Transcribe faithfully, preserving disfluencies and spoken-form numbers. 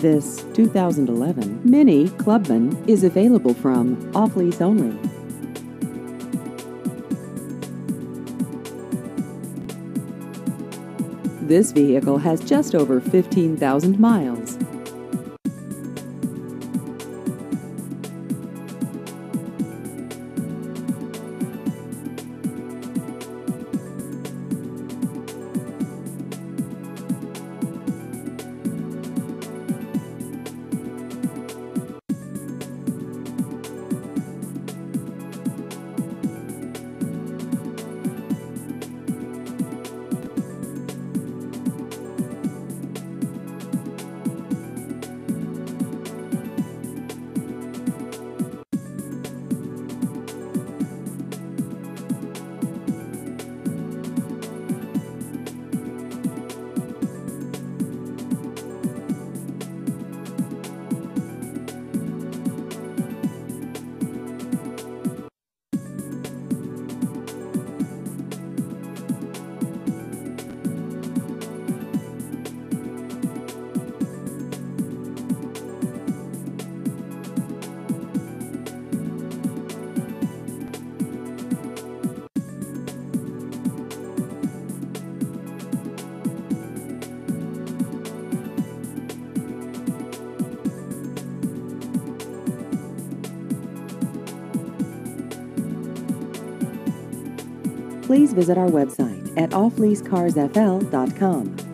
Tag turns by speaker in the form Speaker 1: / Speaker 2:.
Speaker 1: This two thousand eleven Mini Clubman is available from off-lease only. This vehicle has just over fifteen thousand miles. Please visit our website at off lease cars f l dot com.